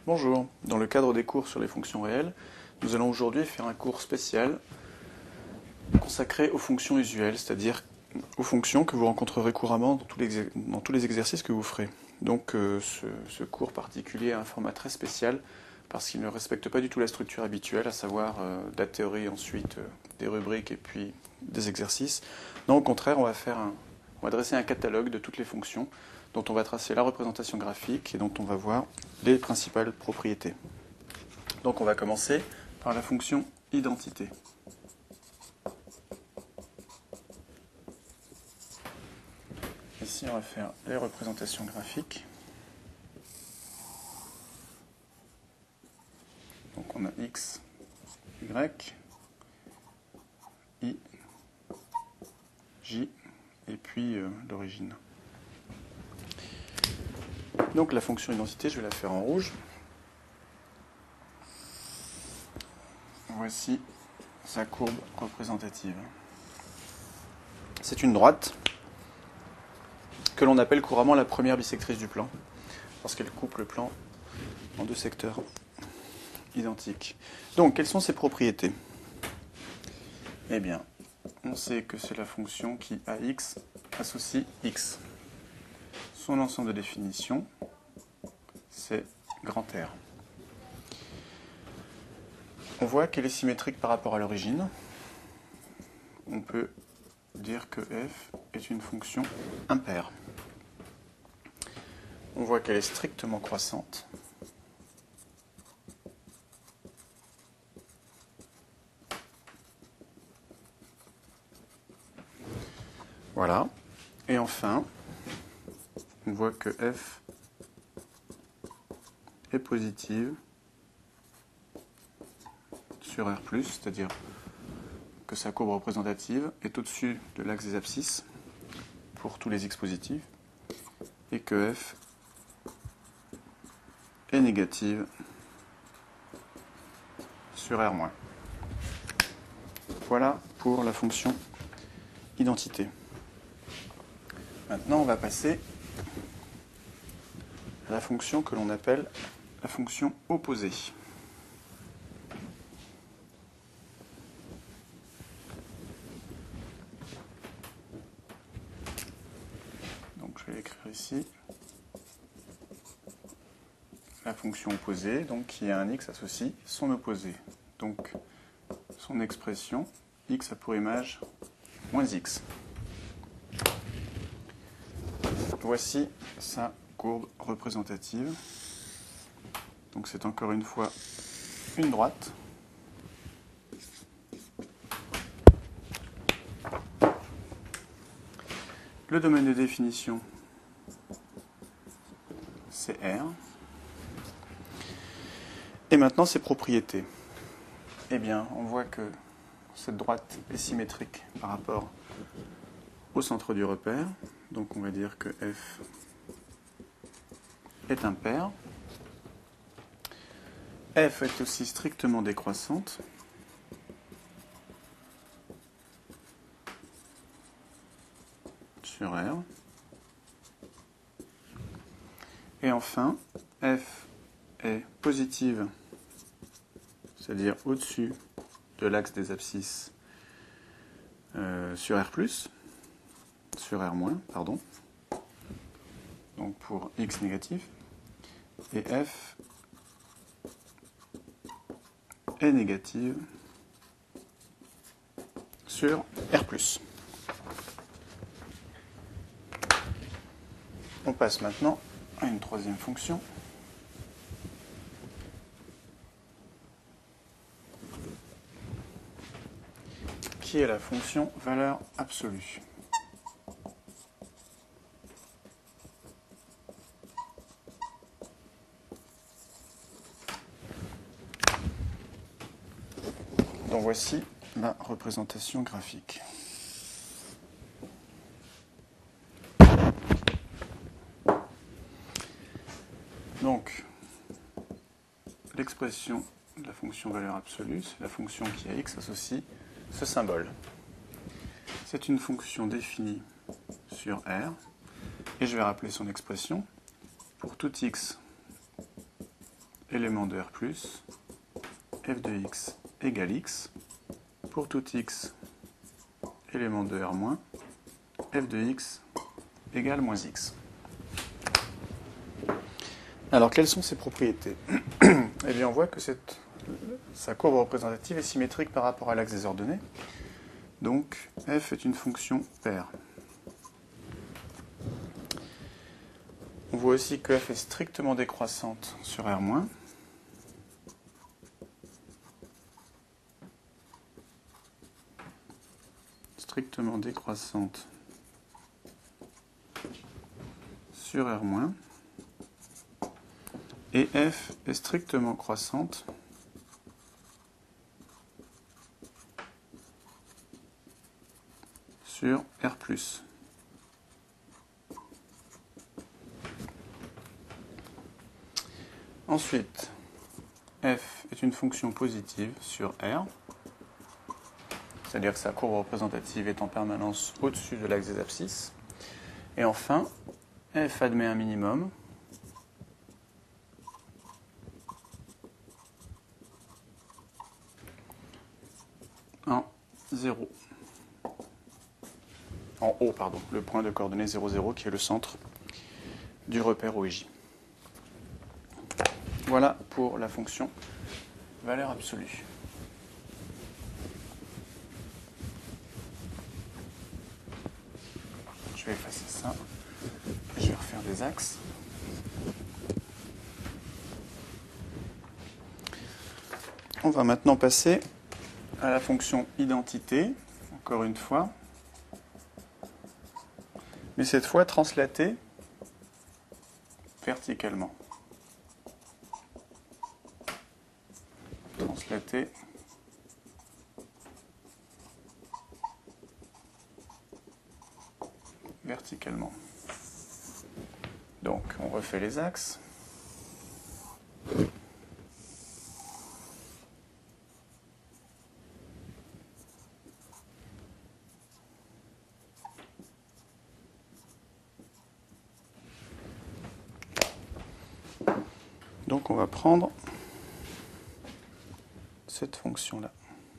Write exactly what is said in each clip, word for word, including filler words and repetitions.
Bonjour, dans le cadre des cours sur les fonctions réelles, nous allons aujourd'hui faire un cours spécial consacré aux fonctions usuelles, c'est-à-dire aux fonctions que vous rencontrerez couramment dans tous les, dans tous les exercices que vous ferez. Donc euh, ce, ce cours particulier a un format très spécial parce qu'il ne respecte pas du tout la structure habituelle, à savoir euh, de la théorie, ensuite euh, des rubriques et puis des exercices. Non, au contraire, on va, faire un, on va dresser un catalogue de toutes les fonctions dont on va tracer la représentation graphique et dont on va voir les principales propriétés. Donc on va commencer par la fonction identité. Ici on va faire les représentations graphiques. Donc on a x, y, i, j et puis euh, l'origine. Donc la fonction identité, je vais la faire en rouge. Voici sa courbe représentative. C'est une droite que l'on appelle couramment la première bisectrice du plan, parce qu'elle coupe le plan en deux secteurs identiques. Donc, quelles sont ses propriétés? Eh bien, on sait que c'est la fonction qui, à x, associe x. Son ensemble de définition, c'est grand R. On voit qu'elle est symétrique par rapport à l'origine. On peut dire que f est une fonction impaire. On voit qu'elle est strictement croissante. Voilà. Et enfin, on voit que f est positive sur R plus, c'est-à-dire que sa courbe représentative est au-dessus de l'axe des abscisses pour tous les x positifs, et que f est négative sur R-. Voilà pour la fonction identité. Maintenant, on va passer à la fonction que l'on appelle la fonction opposée. Donc, je vais l'écrire ici. La fonction opposée, donc qui a un x associe son opposé. Donc, son expression, x a pour image moins x. Voici sa courbe représentative. Donc c'est encore une fois une droite. Le domaine de définition, c'est R. Et maintenant ses propriétés. Eh bien, on voit que cette droite est symétrique par rapport au centre du repère. Donc on va dire que f est impair. F est aussi strictement décroissante. Sur R. Et enfin, f est positive, c'est-à-dire au-dessus de l'axe des abscisses euh, sur R plus, sur R-, pardon. Donc pour x négatif. Et f est négative sur R plus. On passe maintenant à une troisième fonction. Qui est la fonction valeur absolue. Donc voici la représentation graphique. Donc, l'expression de la fonction valeur absolue, c'est la fonction qui à x associe ce symbole. C'est une fonction définie sur R, et je vais rappeler son expression. Pour tout x élément de R plus, f de x égale x, pour tout x, élément de R moins, f de x égale moins x. Alors, quelles sont ses propriétés? Eh bien, on voit que cette, sa courbe représentative est symétrique par rapport à l'axe des ordonnées. Donc, f est une fonction paire. On voit aussi que f est strictement décroissante sur R-. Strictement décroissante sur R-. Et f est strictement croissante sur R plus. Ensuite, f est une fonction positive sur R, c'est-à-dire que sa courbe représentative est en permanence au-dessus de l'axe des abscisses. Et enfin, f admet un minimum en zéro. En haut, pardon, le point de coordonnées zéro, zéro qui est le centre du repère O I J. Voilà pour la fonction valeur absolue. Je vais effacer ça. Je vais refaire des axes. On va maintenant passer à la fonction identité, encore une fois, mais cette fois translatée verticalement. Translatée verticalement. Donc, on refait les axes. Donc, on va prendre cette fonction-là.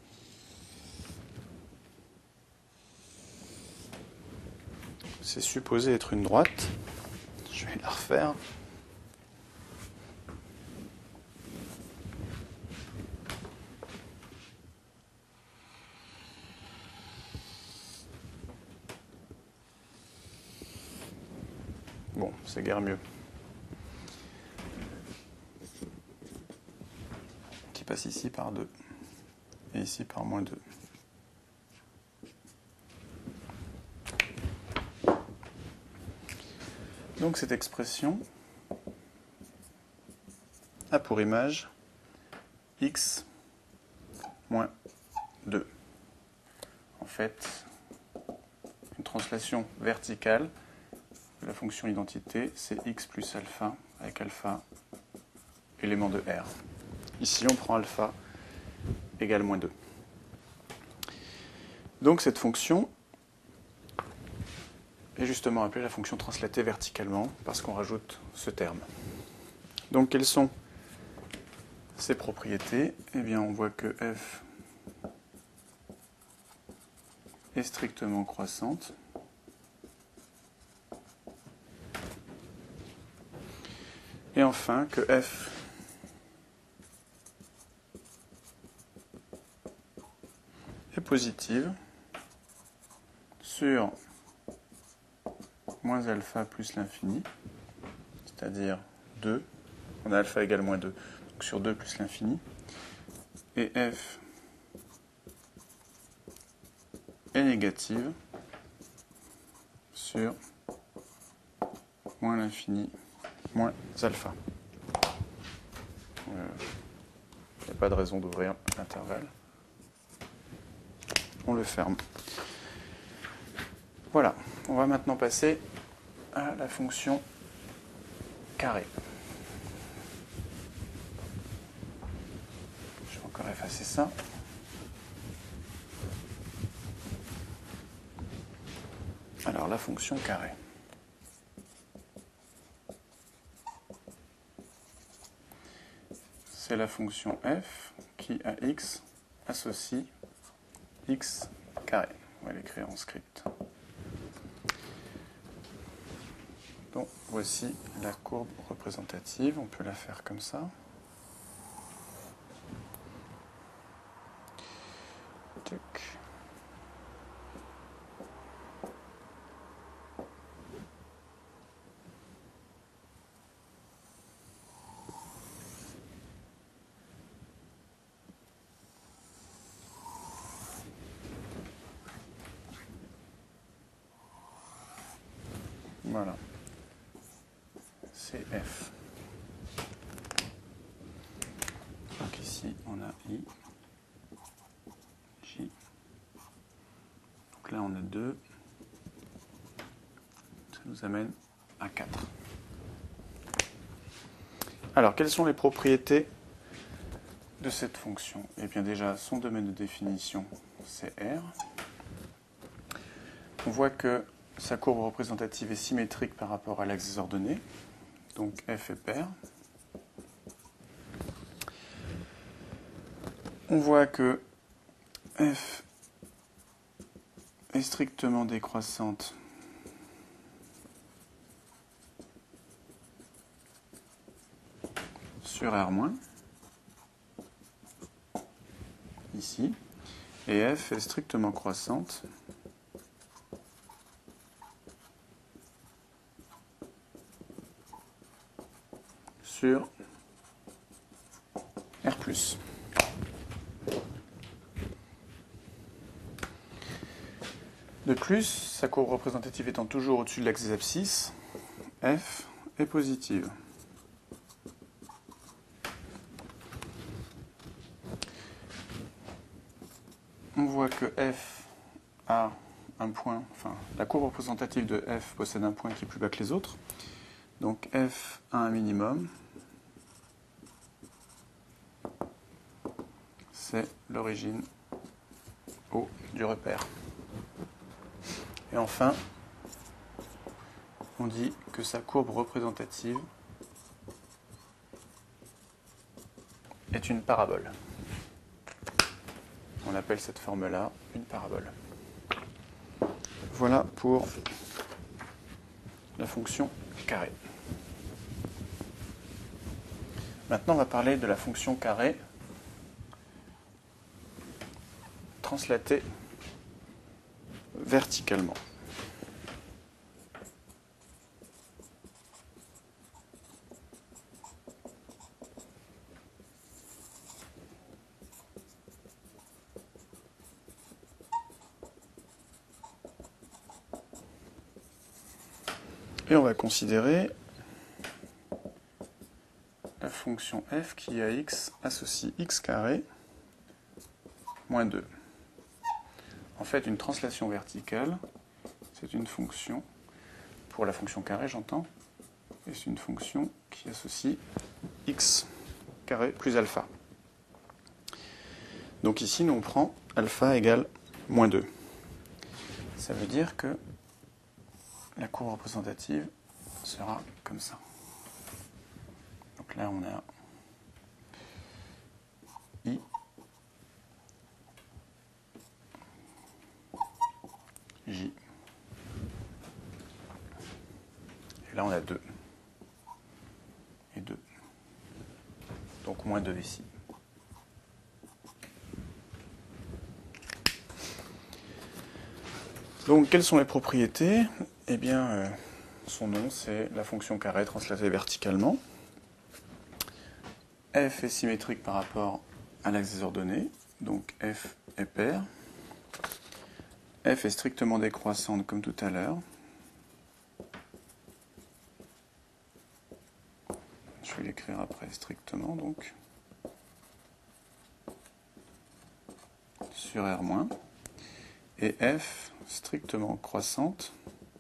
C'est supposé être une droite. Je vais la refaire. Bon, c'est guère mieux. Qui passe ici par deux. Et ici par moins deux. Donc cette expression a pour image x moins deux. En fait, une translation verticale de la fonction identité, c'est x plus alpha avec alpha élément de R. Ici, on prend alpha égale moins deux. Donc cette fonction est justement appelée la fonction translatée verticalement parce qu'on rajoute ce terme. Donc quelles sont ses propriétés? Eh bien, on voit que f est strictement croissante. Et enfin, que f est positive sur moins alpha plus l'infini, c'est-à-dire deux, on a alpha égale moins deux, donc sur deux plus l'infini, et f est négative sur moins l'infini moins alpha. Il euh, n'y a pas de raison d'ouvrir l'intervalle. On le ferme. Voilà, on va maintenant passer à la fonction carré. Je vais encore effacer ça. Alors, la fonction carré. c'est la fonction f qui à x associe x carré. On va l'écrire en script. Donc voici la courbe représentative, on peut la faire comme ça. Tac. Voilà. C'est F. Donc ici, on a I, J. Donc là, on a deux. Ça nous amène à quatre. Alors, quelles sont les propriétés de cette fonction? Eh bien déjà, son domaine de définition, c'est R. On voit que sa courbe représentative est symétrique par rapport à l'axe des ordonnées. Donc f est pair. On voit que f est strictement décroissante sur R-, ici, et f est strictement croissante sur R plus. De plus, sa courbe représentative étant toujours au-dessus de l'axe des abscisses, f est positive. On voit que f a un point, enfin, la courbe représentative de f possède un point qui est plus bas que les autres. Donc f a un minimum. C'est l'origine O du repère. Et enfin, on dit que sa courbe représentative est une parabole. On appelle cette forme-là une parabole. Voilà pour la fonction carré. Maintenant, on va parler de la fonction carré translatée verticalement. Et on va considérer la fonction f qui à x associe x carré moins deux. En fait, une translation verticale, c'est une fonction, pour la fonction carré j'entends, et c'est une fonction qui associe x carré plus alpha. Donc ici, nous on prend alpha égale moins deux. Ça veut dire que la courbe représentative sera comme ça. Donc là, on a I, J. Et là, on a deux. Et deux. Donc moins deux ici. Donc, quelles sont les propriétés? Eh bien, euh, son nom, c'est la fonction carré translatée verticalement. F est symétrique par rapport à l'axe des ordonnées, donc F est pair. F est strictement décroissante comme tout à l'heure. Je vais l'écrire après strictement, donc. Sur R-. Et F strictement croissante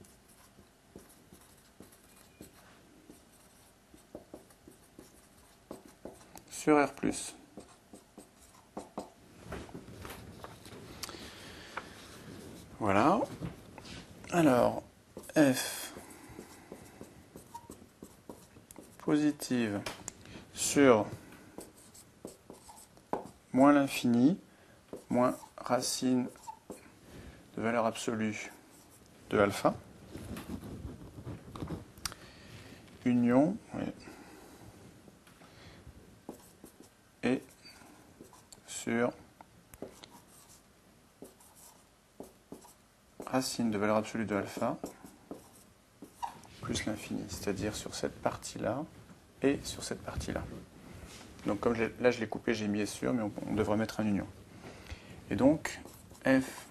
sur R plus. Voilà. Alors, F positive sur moins l'infini, moins racine de valeur absolue de alpha, union, oui, et sur racine de valeur absolue de alpha plus l'infini, c'est-à-dire sur cette partie-là et sur cette partie-là. Donc comme je là je l'ai coupé, j'ai mis sur, mais on, on devrait mettre un union. Et donc f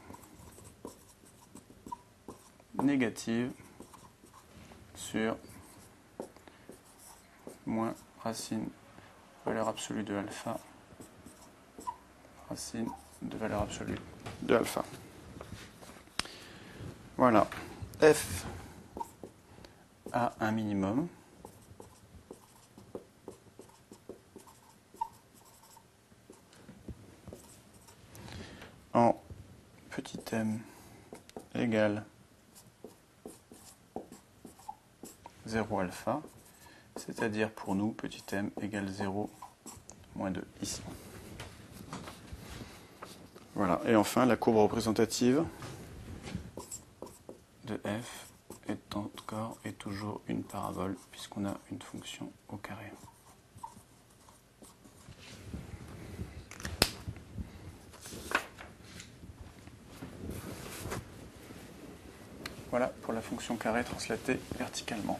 négative sur moins racine valeur absolue de alpha, racine de valeur absolue de alpha. Voilà, f a un minimum. En petit m égale zéro alpha, c'est-à-dire pour nous, petit m égale zéro moins deux, ici. Voilà, et enfin, la courbe représentative de f est encore et toujours une parabole, puisqu'on a une fonction au carré. Voilà pour la fonction carré translatée verticalement.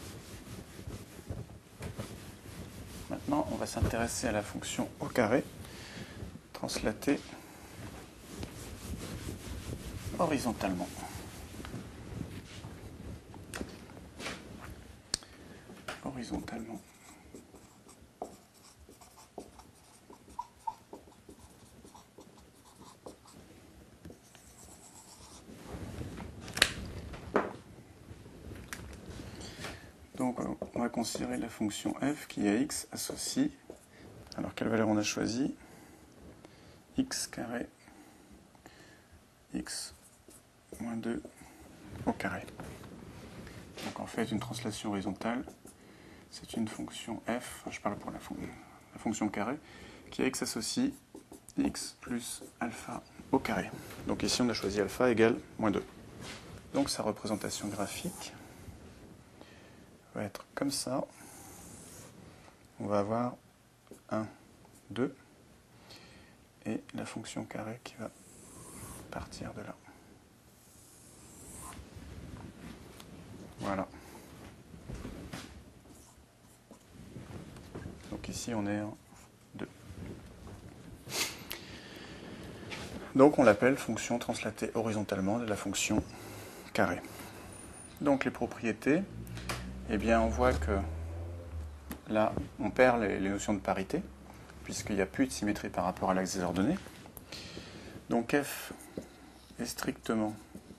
Maintenant, on va s'intéresser à la fonction au carré translatée horizontalement. Horizontalement. Donc on va considérer la fonction f qui est x associe, alors quelle valeur on a choisi? X carré, x moins deux au carré. Donc en fait une translation horizontale, c'est une fonction f, je parle pour la, fon la fonction carré, qui est x associe x plus alpha au carré. Donc ici on a choisi alpha égale moins deux. Donc sa représentation graphique va être comme ça. On va avoir un, deux, et la fonction carré qui va partir de là. Voilà. Donc ici on est en deux. Donc on l'appelle fonction translatée horizontalement de la fonction carré. Donc les propriétés, eh bien on voit que là on perd les, les notions de parité, puisqu'il n'y a plus de symétrie par rapport à l'axe des ordonnées. Donc f est strictement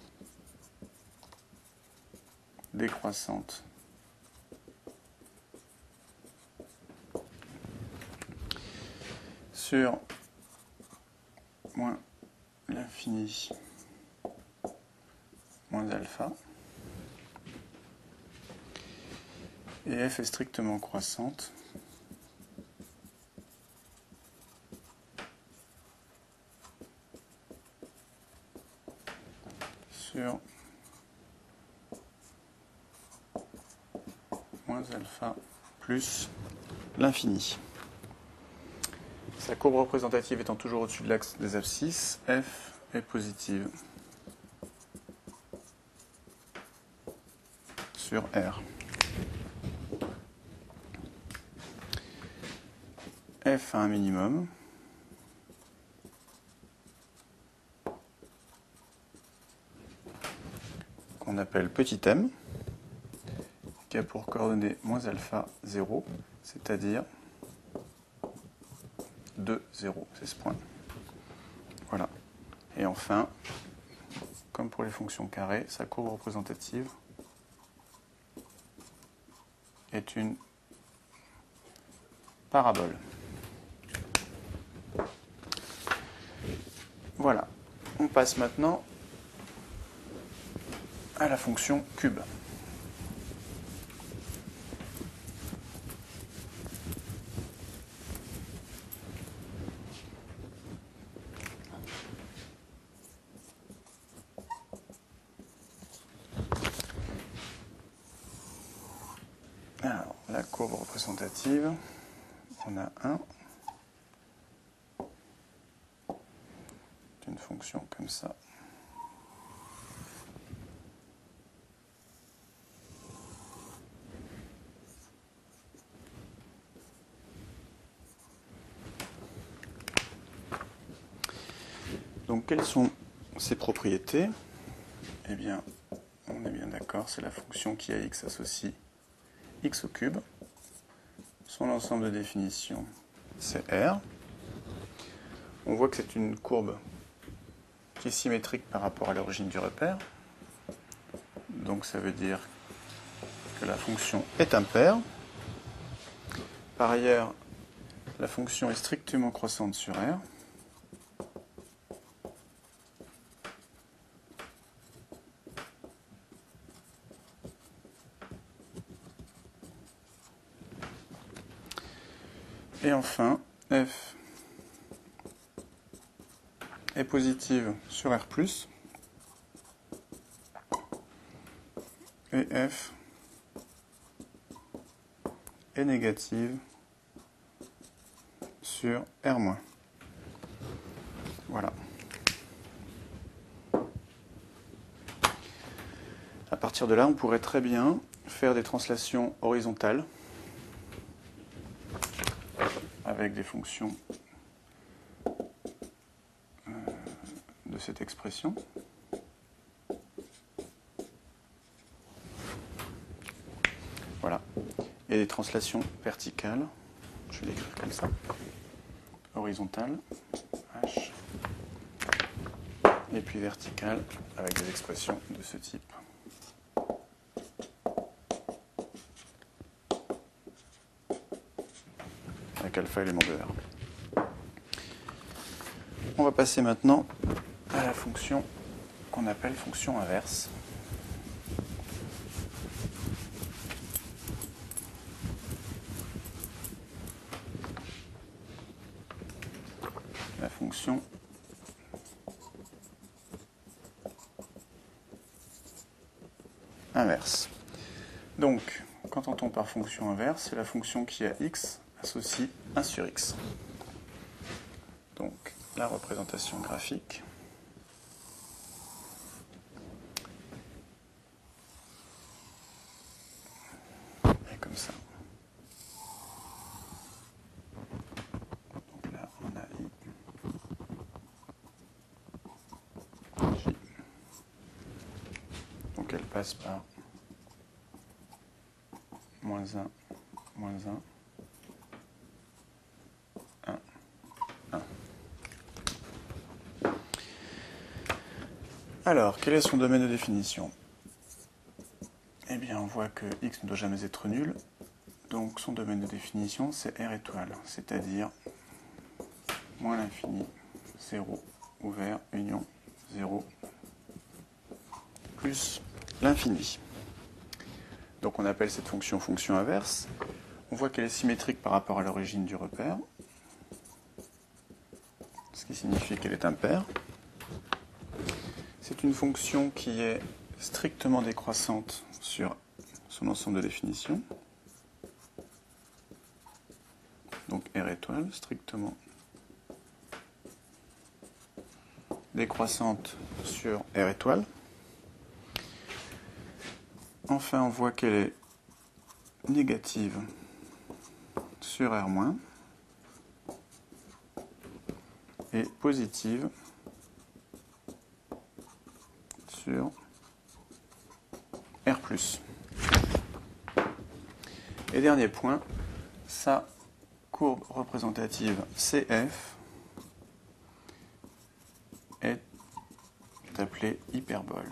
décroissante sur moins l'infini moins alpha, et f est strictement croissante sur moins alpha plus l'infini. Sa courbe représentative étant toujours au-dessus de l'axe des abscisses, f est positive sur R. F a un minimum qu'on appelle petit m, qui a pour coordonnée moins alpha zéro, c'est-à-dire deux, zéro, c'est ce point. Voilà. Et enfin, comme pour les fonctions carrées, sa courbe représentative est une parabole. Voilà. On passe maintenant à la fonction cube. courbe représentative, on a un, une fonction comme ça. Donc, quelles sont ses propriétés? Eh bien, on est bien d'accord, c'est la fonction qui à x associe x au cube. Son ensemble de définition, c'est R. On voit que c'est une courbe qui est symétrique par rapport à l'origine du repère. Donc, ça veut dire que la fonction est impaire. Par ailleurs, la fonction est strictement croissante sur R. Et enfin, f est positive sur R plus, et f est négative sur R moins. Voilà. À partir de là, on pourrait très bien faire des translations horizontales avec des fonctions euh, de cette expression. Voilà. Et des translations verticales, je vais l'écrire comme ça, horizontale, H, et puis verticale avec des expressions de ce type. Avec alpha élément de R. On va passer maintenant à la fonction qu'on appelle fonction inverse. La fonction inverse. Donc, qu'entend-on par fonction inverse? C'est la fonction qui à x associe un sur x. Donc, la représentation graphique est comme ça. Donc là, on a i, j. Donc, elle passe par moins un, moins un. Alors, quel est son domaine de définition? Eh bien, on voit que x ne doit jamais être nul. Donc, son domaine de définition, c'est R étoile, c'est-à-dire moins l'infini, zéro, ouvert, union, zéro, plus l'infini. Donc, on appelle cette fonction fonction inverse. On voit qu'elle est symétrique par rapport à l'origine du repère, ce qui signifie qu'elle est impaire. C'est une fonction qui est strictement décroissante sur son ensemble de définition. Donc R étoile, strictement décroissante sur R étoile. Enfin, on voit qu'elle est négative sur R moins et positive sur R plus. Et dernier point, sa courbe représentative C F est appelée hyperbole.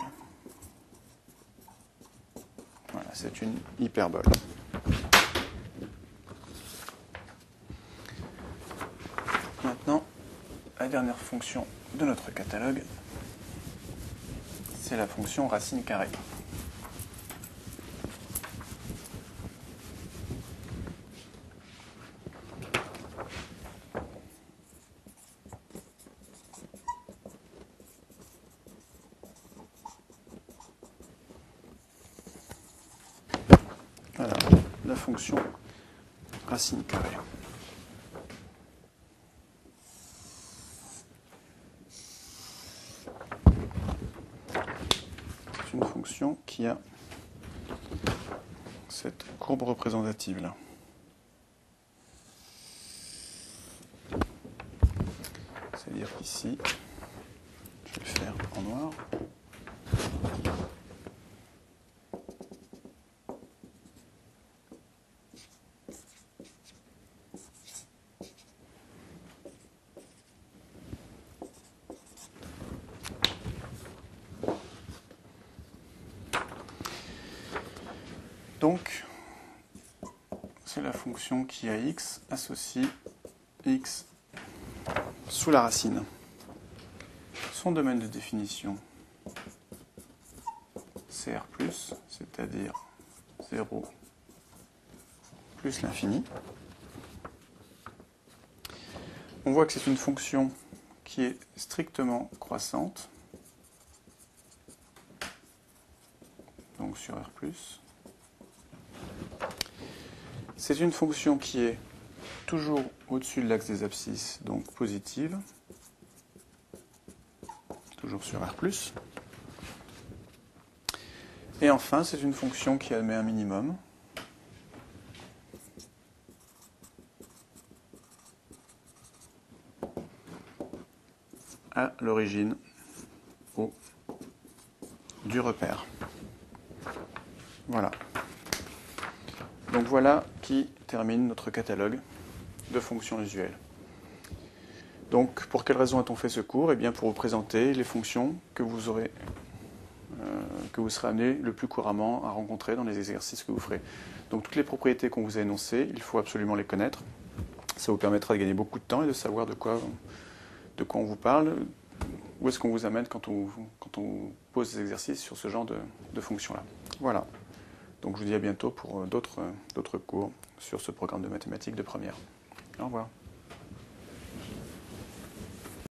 Voilà, c'est une hyperbole. Maintenant, la dernière fonction de notre catalogue, c'est la fonction racine carrée. Alors, la fonction racine carrée. C'est une fonction qui a cette courbe représentative là. C'est-à-dire qu'ici, je vais le faire en noir. Donc, c'est la fonction qui a x associe x sous la racine. Son domaine de définition, C R plus, c'est-à-dire zéro plus l'infini. On voit que c'est une fonction qui est strictement croissante, donc sur R plus. C'est une fonction qui est toujours au-dessus de l'axe des abscisses, donc positive, toujours sur R plus. Et enfin, c'est une fonction qui admet un minimum. À l'origine au du repère. Voilà. Donc voilà qui termine notre catalogue de fonctions usuelles. Donc pour quelle raison a-t-on fait ce cours? Eh bien pour vous présenter les fonctions que vous aurez, euh, que vous serez amené le plus couramment à rencontrer dans les exercices que vous ferez. Donc toutes les propriétés qu'on vous a énoncées, il faut absolument les connaître. Ça vous permettra de gagner beaucoup de temps et de savoir de quoi, de quoi on vous parle, où est-ce qu'on vous amène quand on, quand on pose des exercices sur ce genre de, de fonctions-là. Voilà. Donc je vous dis à bientôt pour d'autres d'autres cours sur ce programme de mathématiques de première. Au revoir.